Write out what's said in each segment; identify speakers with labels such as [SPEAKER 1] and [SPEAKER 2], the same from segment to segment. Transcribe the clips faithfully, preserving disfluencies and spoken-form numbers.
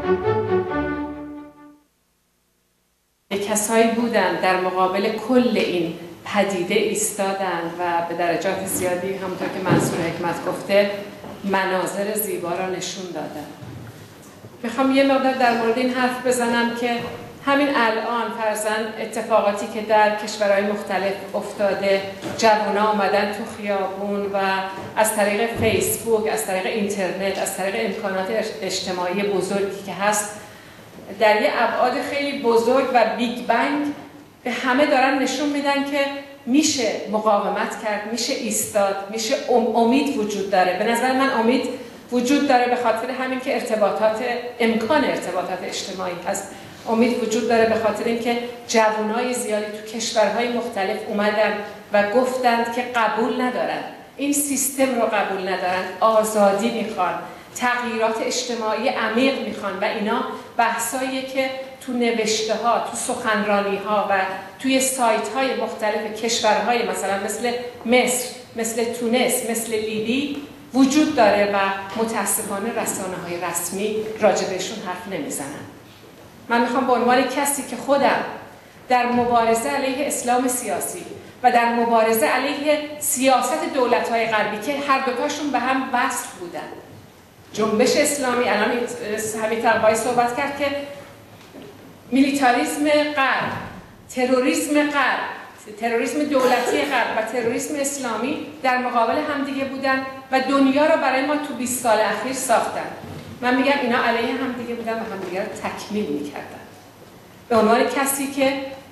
[SPEAKER 1] کسایی بودن در مقابل کل این پدیده ایستادند و به درجات زیادی همونطور که منصور حکمت گفته مناظر زیبا را نشون دادن. میخوام یه مقدار در مورد این حرف بزنم که همین الان فرضاً اتفاقاتی که در کشورهای مختلف افتاده، جوونا اومدن تو خیابون و از طریق فیسبوک، از طریق اینترنت، از طریق امکانات اجتماعی بزرگی که هست در یه ابعاد خیلی بزرگ و بیگ بنگ به همه دارن نشون میدن که میشه مقاومت کرد، میشه ایستاد، میشه امید وجود داره. به نظر من امید وجود داره به خاطر همین که ارتباطات، امکان ارتباطات اجتماعی هست. امید وجود داره به خاطر اینکه جوانای زیادی تو کشورهای مختلف اومدن و گفتند که قبول ندارن، این سیستم رو قبول ندارن، آزادی میخوان، تغییرات اجتماعی عمیق میخوان و اینا بحثایی که تو نوشته ها، تو سخنرانی ها و توی سایت های مختلف کشورهای مثلا مثل مصر، مثل تونس، مثل لیبی وجود داره و متاسفانه رسانه های رسمی راجبشون حرف نمیزنن. من میخوام به عنوان کسی که خودم در مبارزه علیه اسلام سیاسی و در مبارزه علیه سیاست دولت‌های غربی که هر دوتاشون به هم وصل بودن، جنبش اسلامی، الان حمید طلبایی صحبت کرد که میلیتاریسم غرب، تروریسم غرب، تروریسم دولتی غرب و تروریسم اسلامی در مقابل همدیگه بودن و دنیا رو برای ما تو بیست سال اخیر ساختن. من میگم اینا علیه همدیگه بودن و همدیگه رو تکمیل میکردن. به عنوان کسی که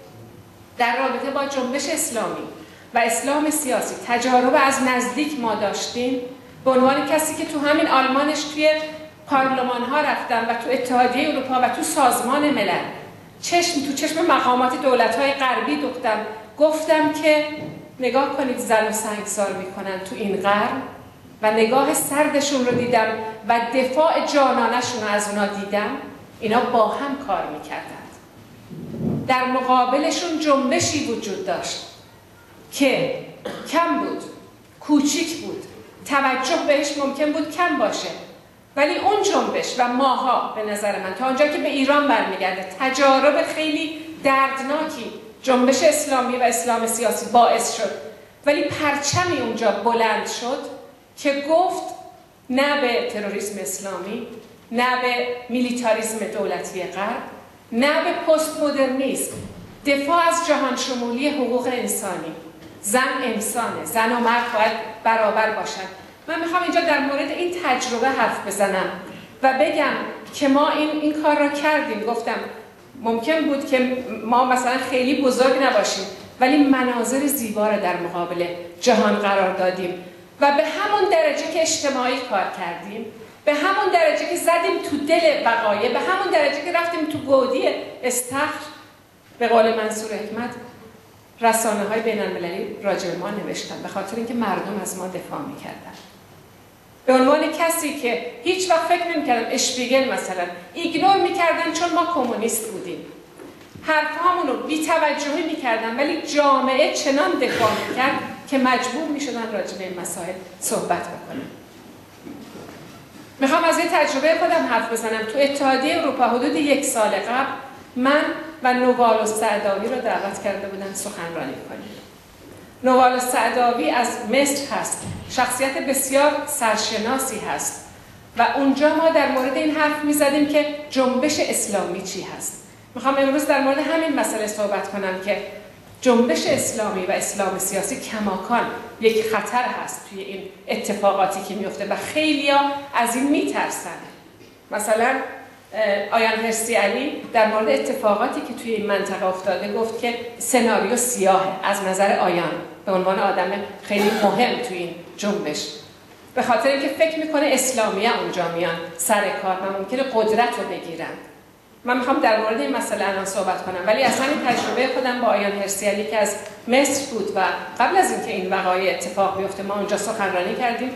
[SPEAKER 1] در رابطه با جنبش اسلامی و اسلام سیاسی تجارب از نزدیک ما داشتیم، به عنوان کسی که تو همین آلمانش توی پارلمان ها رفتم و تو اتحادیه اروپا و تو سازمان ملل چشم تو چشم مقامات دولت های غربی دوختم، گفتم که نگاه کنید زن و سنگسار میکنن تو این قرن و نگاه سردشون رو دیدم و دفاع جانانشون رو از اونا دیدم. اینا با هم کار میکردند. در مقابلشون جنبشی وجود داشت که کم بود، کوچیک بود، توجه بهش ممکن بود کم باشه، ولی اون جنبش و ماها به نظر من تا آنجا که به ایران برمیگرده تجارب خیلی دردناکی جنبش اسلامی و اسلام سیاسی باعث شد، ولی پرچمی اونجا بلند شد که گفت نه به تروریسم اسلامی، نه به میلیتاریسم دولتی غرب، نه به پست مدرنیسم، دفاع از جهان شمولی حقوق انسانی، زن انسانه، زن و مرد باید برابر باشن. من میخوام اینجا در مورد این تجربه حرف بزنم و بگم که ما این این کار را کردیم. گفتم ممکن بود که ما مثلا خیلی بزرگ نباشیم ولی مناظر زیبا را در مقابل جهان قرار دادیم و به همون درجه که اجتماعی کار کردیم، به همون درجه که زدیم تو دل وقایع، به همون درجه که رفتیم تو گودی استخر، به قول منصور حکمت رسانه های بین المللی راجع به ما نوشتن به خاطر اینکه مردم از ما دفاع میکردن. به عنوان کسی که هیچ وقت فکر نمی‌کردم، اشپیگل مثلا ایگنور می‌کردن چون ما کمونیست بودیم، حرفامون رو بی‌توجهی می‌کردن، ولی جامعه چنان دفاع می‌کرد که مجبور می‌شدن راجع به این مسائل صحبت بکنن. میخوام از یه تجربه خودم حرف بزنم. تو اتحادیه اروپا حدود یک سال قبل من و نوال السعداوی رو دعوت کرده بودن سخنرانی کنیم. نوال السعداوی از مصر هست، شخصیت بسیار سرشناسی هست و اونجا ما در مورد این حرف میزدیم که جنبش اسلامی چی هست. میخوام امروز در مورد همین مسئله صحبت کنم که جنبش اسلامی و اسلام سیاسی کماکان یک خطر هست توی این اتفاقاتی که میفته و خیلیا از این میترسن. مثلا آیان هرسی علی در مورد اتفاقاتی که توی این منطقه افتاده گفت که سناریو سیاهه از نظر آیان به عنوان آدم خیلی مهم توی این جنبش، به خاطر اینکه فکر میکنه اسلامیه اونجا میان سر کار و ممکنه قدرت رو بگیرن. من میخوام در مورد این مسئله الان صحبت کنم، ولی اصلا این تجربه خودم با آیان هرسی علی که از مصر بود و قبل از اینکه این وقایع اتفاق بیفته ما اونجا سخنرانی کردیم.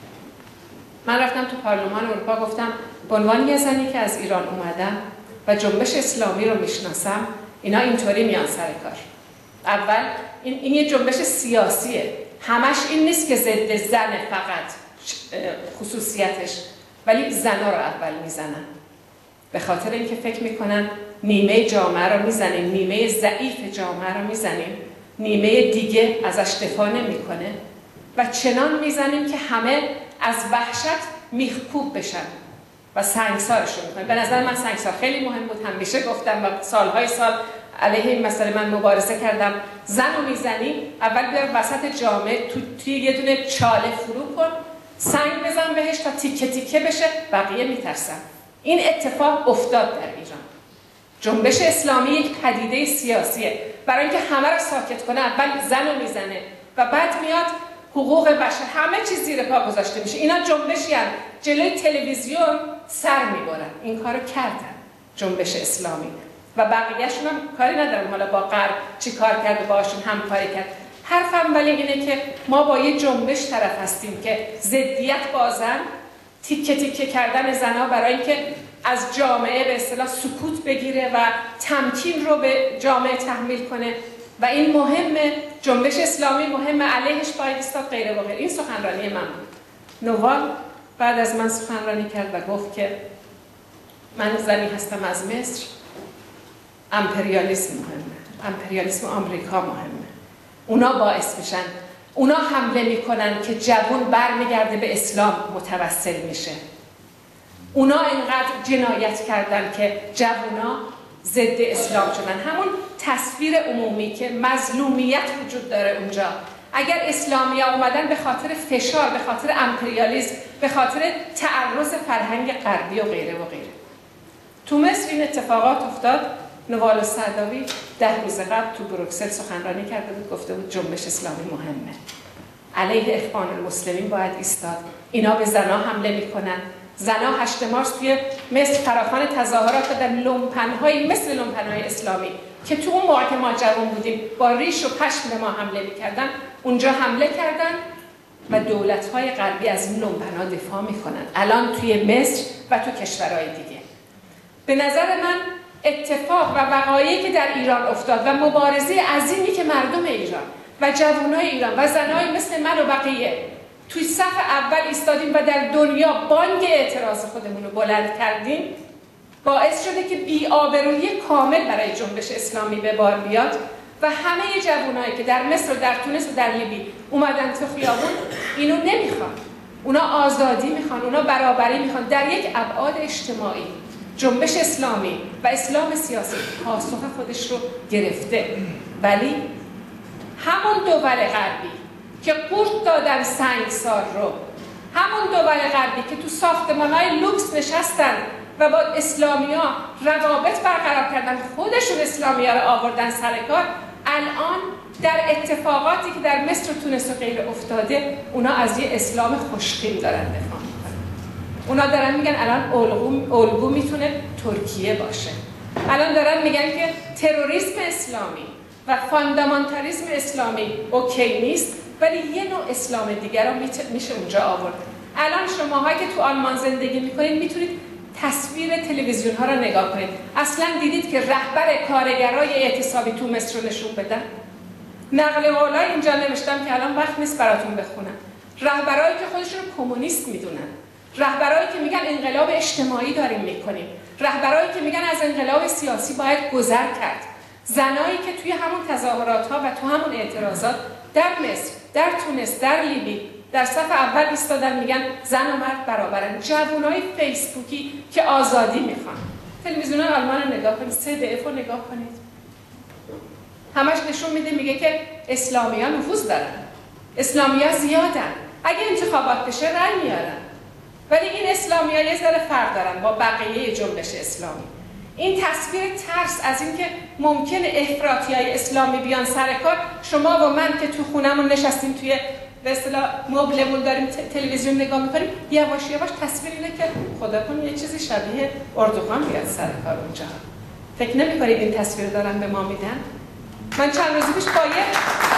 [SPEAKER 1] من رفتم تو پارلمان اروپا گفتم به عنوان یه زنی که از ایران اومدم و جنبش اسلامی رو میشناسم، اینا اینطوری میان سر کار. اول این این یه جنبش سیاسیه، همش این نیست که ضد زن فقط خصوصیتش، ولی زنا رو اول میزنن. به خاطر اینکه فکر میکنن نیمه جامعه رو میزنیم، نیمه ضعیف جامعه رو میزنیم، نیمه دیگه ازش دفاع نمیکنه و چنان میزنیم که همه از وحشت میخکوب بشن و سنگسارشون میکنه. به نظر من سنگسار خیلی مهم بود، همیشه گفتم و سالهای سال علیه این مسئله من مبارزه کردم. زن رو میزنی، اول بیار وسط جامعه تو توی یه دونه چاله فرو کن، سنگ بزن بهش تا تیکه تیکه بشه، بقیه میترسن. این اتفاق افتاد در ایران. جنبش اسلامی یک پدیده سیاسیه. برای اینکه همه رو ساکت کنه اول زن رو میزنه و بعد میاد حقوق بشر، همه چیز زیر پا گذاشته میشه. اینا جنبشی هم جلوی تلویزیون سر میبرن. این کارو کردن جنبش اسلامی و بقیه‌شون هم کاری ندارن حالا با غرب چی کار کرد و باشون همکاری کرد. حرفم ولی اینه که ما با یه جنبش طرف هستیم که ضدیت با زن، تیکه تیکه کردن زنها برای اینکه از جامعه به اصطلاح سکوت بگیره و تمکین رو به جامعه تحمیل کنه و این مهمه. جنبش اسلامی مهمه، علیهش باید ایستاد، غیره و غیره. این سخنرانی من بود. نوال بعد از من سخنرانی کرد و گفت که من زنی هستم از مصر، امپریالیسم مهمه، امپریالیسم آمریکا مهمه. اونا باعث میشن، اونا حمله میکنن که جوان برمیگرده به اسلام متوسل میشه. اونا اینقدر جنایت کردن که جوونا ضد اسلام شدن. همون تصویر عمومی که مظلومیت وجود داره اونجا، اگر اسلامی ها اومدن به خاطر فشار، به خاطر امپریالیسم، به خاطر تعرض فرهنگ غربی و غیره و غیره. تو مصر این اتفاقات افتاد. نوال سعداوی ده روز قبل تو بروکسل سخنرانی کرده بود، گفته بود جنبش اسلامی مهمه، علیه اخوان المسلمین باید ایستاد. اینا به زنا حمله میکنن. زنا هشت مارس توی مصر فراخوان تظاهرات دادن، لومپن‌هایی مثل لومپن‌های اسلامی که تو اون موقع که ما جوان بودیم با ریش و پشم به ما حمله میکردن، اونجا حمله کردن و دولت‌های غربی از این لومپن‌ها دفاع میکنن الان توی مصر و تو کشورهای دیگه. به نظر من اتفاق و وقایعی که در ایران افتاد و مبارزه عظیمی که مردم ایران و جوانای ایران و زنای مثل من و بقیه توی صف اول ایستادیم و در دنیا بانگ اعتراض خودمون رو بلند کردیم، باعث شده که بی‌آبرویی کامل برای جنبش اسلامی به بار بیاد و همه جوانایی که در مصر و در تونس و در لیبی اومدن تو خیابون اینو نمیخوان. اونا آزادی میخوان، اونا برابری میخوان در یک ابعاد اجتماعی. جنبش اسلامی و اسلام سیاسی پاسخ خودش رو گرفته، ولی همون دول غربی که قورت دادن سنگسار رو، همون دول غربی که تو ساختمان‌های لوکس نشستن و با اسلامیا روابط برقرار کردن، خودشون اسلامیا رو آوردن سر کار، الان در اتفاقاتی که در مصر و تونس و غیره افتاده، اونا از یه اسلام خوشخیم دارن دفاع میکنن. اونا دارن میگن الان الگو, الگو میتونه ترکیه باشه. الان دارن میگن که تروریسم اسلامی و فاندامنتالیسم اسلامی اوکی نیست، ولی یه نوع اسلام دیگر رو میشه اونجا آورد. الان شماهایی که تو آلمان زندگی میکنید میتونید تصویر تلویزیون ها رو نگاه کنید. اصلا دیدید که رهبر کارگرای اعتصابی تو مصر رو نشون بدن؟ نقل قولای اینجا نوشتم که الان وقت نیست براتون بخونم. رهبرایی که خودشون رو کمونیست میدونن، رهبرایی که میگن انقلاب اجتماعی داریم میکنیم، رهبرایی که میگن از انقلاب سیاسی باید گذر کرد، زنایی که توی همون تظاهرات ها و تو همون اعتراضات در مصر، در تونس، در لیبی در صف اول ایستادن میگن زن و مرد برابرن. جوانای فیسبوکی که آزادی میخوان. تلویزیون آلمان رو نگاه کنید، سه دی اف رو نگاه کنید، همش نشون میده میگه که اسلامی ها نفوذ دارن، اسلامی ها زیادن، اگه انتخابات بشه رأی میارن. ولی این اسلامی ها یه ذره فرق دارن با بقیه جنبش اسلامی. این تصویر ترس از اینکه ممکنه افراطیای اسلامی بیان سر کار، شما و من که تو خونمون نشستیم توی به اصطلاح مبلمون داریم تلویزیون نگاه میکنیم، یواش یواش تصویر اینه که خدا کنه یه چیزی شبیه اردوغان بیاد سر کار اونجا. فکر نمی‌کنید این تصویر دارن به ما میدن؟ من چند روز پیش با یه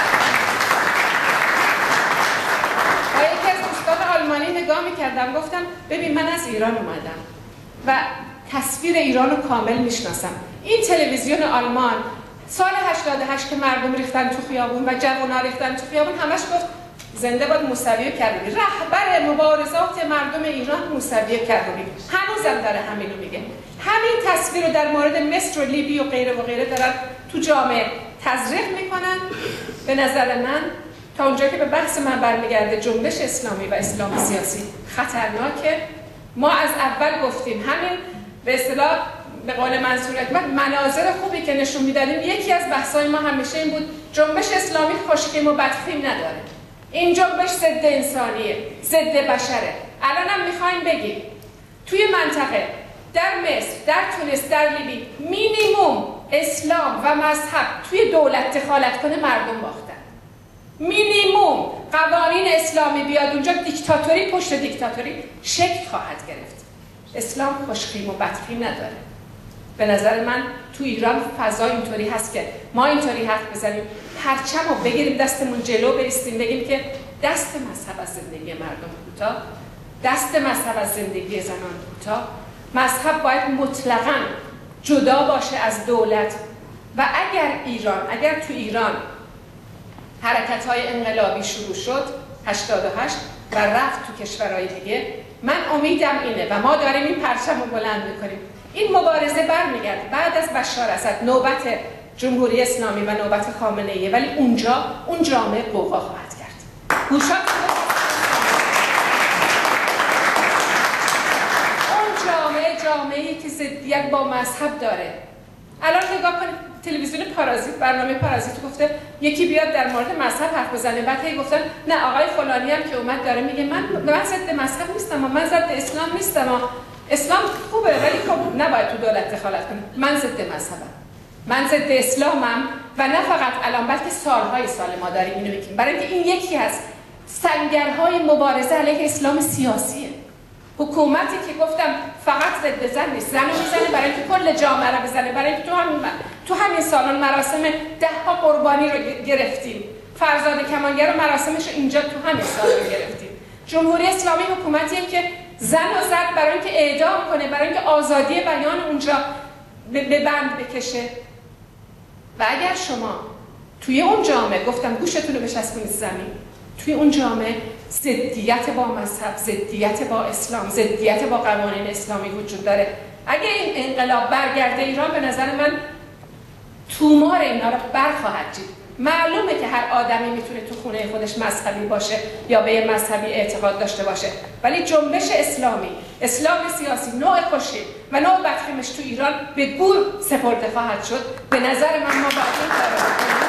[SPEAKER 1] با یکی از دوستان آلمانی نگاه میکردم، گفتم ببین من از ایران اومدم و تصویر ایران رو کامل میشناسم. این تلویزیون آلمان سال هشتاد و هشت که مردم ریختن تو خیابون و جوونا ریختن تو خیابون، همش گفت زنده باد موسوی کروبی، رهبر مبارزات مردم ایران موسوی کروبی. هنوزم داره همینو میگه. همین تصویر رو در مورد مصر و لیبی و غیره و غیره دارن تو جامعه تزریق میکنن. به نظر من تا اونجا که به بحث من برمیگرده جنبش اسلامی و اسلام سیاسی خطرناکه. ما از اول گفتیم همین به اصطلاح به قول منصور حکمت مناظر خوبی که نشون میدادیم، یکی از بحث‌های ما همیشه این بود جنبش اسلامی خوشخیم و بدخیم نداره، این جنبش ضد انسانیه، ضد بشره. الان هم میخوایم بگیم توی منطقه در مصر، در تونس، در لیبی مینیموم اسلام و مذهب توی دولت دخالت کنه مردم باختن. مینیموم قوانین اسلامی بیاد اونجا دیکتاتوری پشت دیکتاتوری شکل خواهد گرفت. اسلام خوشخیم و بدخیم نداره. به نظر من تو ایران فضا اینطوری هست که ما اینطوری حرف بزنیم، پرچم رو بگیریم دستمون جلو بایستیم بگیم که دست مذهب از زندگی مردم کوتاه، دست مذهب از زندگی زنان کوتاه. مذهب باید مطلقاً جدا باشه از دولت. و اگر ایران اگر تو ایران حرکت‌های انقلابی شروع شد هشتاد و هشت و رفت تو کشورهای دیگه، من امیدم اینه و ما داریم این پرچم رو بلند می‌کنیم، این مبارزه برمیگرده بعد از بشار اسد، نوبت جمهوری اسلامی و نوبت خامنه‌ای، ولی اونجا اون جامعه قوقا خواهد کرد. گوشات اون جامعه جامعه‌ای که ضدیت با مذهب داره. الان نگاه کنید تلویزیون پارازیت، برنامه پارازیت گفته یکی بیاد در مورد مذهب حرف بزنه، بعد هی گفتن نه آقای فلانی هم که اومد داره میگه من من ضد مذهب نیستم، من ضد اسلام نیستم، اسلام خوبه ولی خب نباید تو دولت دخالت کنه. من ضد مذهبم، من ضد اسلامم و نه فقط الان بلکه سالهای سال ما داریم اینو میگیم، برای اینکه این یکی از سنگرهای مبارزه علیه اسلام سیاسیه. حکومتی که گفتم فقط ضد زن نیست، زن رو میزنه برای اینکه کل جامعه رو بزنه، برای اینکه تو همین تو همین سالن مراسم ده ها قربانی رو گرفتیم، فرزاد کمانگر رو مراسمش رو اینجا تو همین سالن گرفتیم. جمهوری اسلامی حکومتیه که زن و زد برای اینکه اعدام کنه، برای اینکه آزادی بیان اونجا به بند بکشه. و اگر شما توی اون جامعه، گفتم گوشتون رو بچسبونید زمین، توی اون جامعه ضدیت با مذهب، ضدیت با اسلام، ضدیت با قوانین اسلامی وجود داره، اگه این انقلاب برگرده ایران، به نظر من تومار اینا رو برخواهد دید. معلومه که هر آدمی میتونه تو خونه خودش مذهبی باشه یا به یه مذهبی اعتقاد داشته باشه، ولی جنبش اسلامی، اسلام سیاسی، نوع خوشی و نوع بدخیمش تو ایران به گور سپرده خواهد شد. به نظر من ما باید این کار رو بکنیم.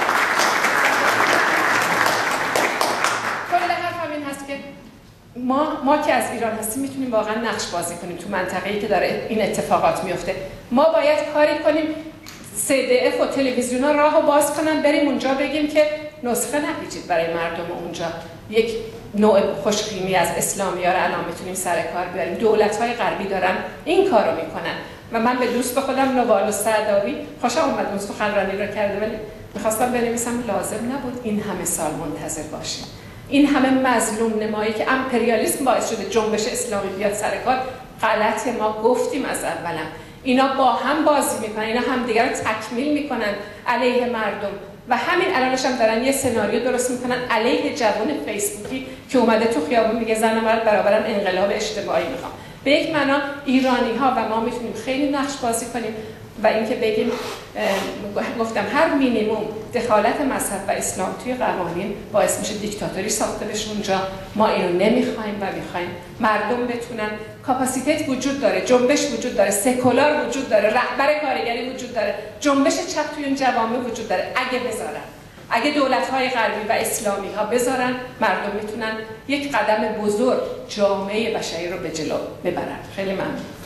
[SPEAKER 1] کل حرف همین هست که ما ما که از ایران هستیم میتونیم واقعا نقش بازی کنیم تو منطقه‌ای که داره این اتفاقات میفته. ما باید کاری کنیم سی دی اف و تلویزیون‌ها راهو باز کنن، بریم اونجا بگیم که نسخه نپیچید برای مردم اونجا، یک نوع خوشخیمی از اسلامی‌ها رو الان میتونیم سر کار بیاریم. دولت‌های غربی دارن این کارو میکنن و من به دوست خودم نوال السعداوی خوشم اومد اون سخنرانی رو کرده، ولی می‌خواستم بنویسم لازم نبود این همه سال منتظر باشیم، این همه مظلوم نمایی که امپریالیسم باعث شده جنبش اسلامی بیاد سر کار. غلطه، ما گفتیم از اولم اینا با هم بازی میکنن، اینا همدیگر رو تکمیل میکنن علیه مردم و همین الانش هم دارن یه سناریو درست میکنن علیه جوان فیسبوکی که اومده تو خیابون میگه زن و مرد برابرن، انقلاب اجتماعی میخوام. به یک معنا ایرانی ها و ما میتونیم خیلی نقش بازی کنیم و اینکه بگیم گفتم هر مینیموم دخالت مذهب و اسلام توی قوانین باعث میشه دیکتاتوری ساخته بشه اونجا. ما اینو نمیخوایم و میخوایم مردم بتونن، کاپاسیته وجود داره، جنبش وجود داره، سکولار وجود داره، رهبر کارگری وجود داره، جنبش چپ توی این جوامع وجود داره. اگه بذارن، اگه دولت‌های غربی و اسلامی ها بذارن، مردم میتونن یک قدم بزرگ جامعه بشری رو به جلو ببرن. خیلی ممنون.